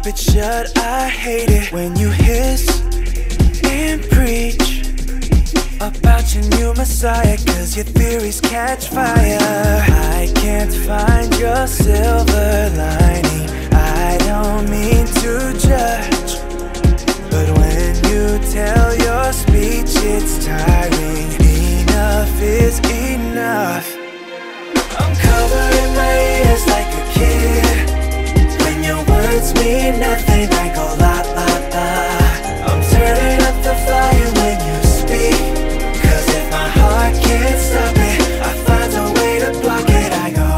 it shut. I hate it when you hiss and preach about your new messiah, cause your theories catch fire. I can't find your silver lining. I don't mean to judge, but when you tell your speech it's tiring. Enough is enough. I'm covering my ears like a kid. When your words mean nothing, I go la la la. I'm turning up the volume when you speak, cause if my heart can't stop it, I find a way to block it. I go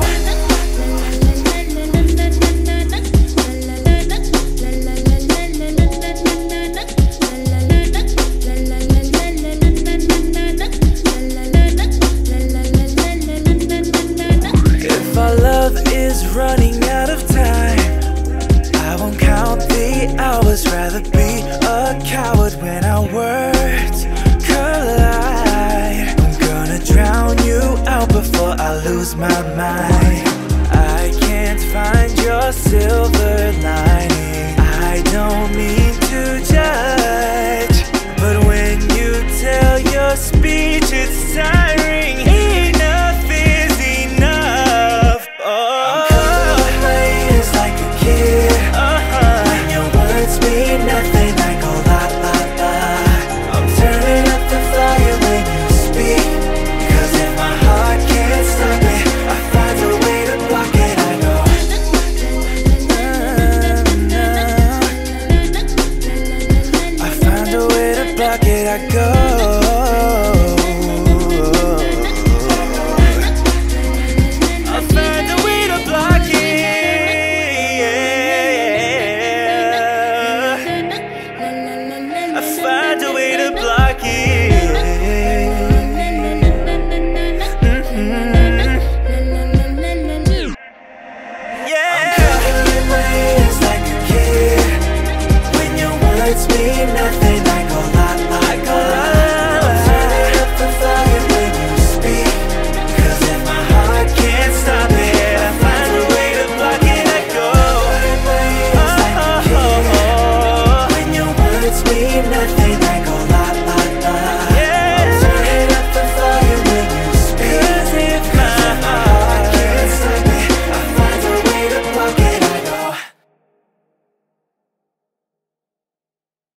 if our love is running out of time, I won't count the hours. Rather be a coward when our words collide. I'm gonna drown you out before I lose my mind. I can't find your silver lining. I don't mean to judge, but when you tell your speech it's time.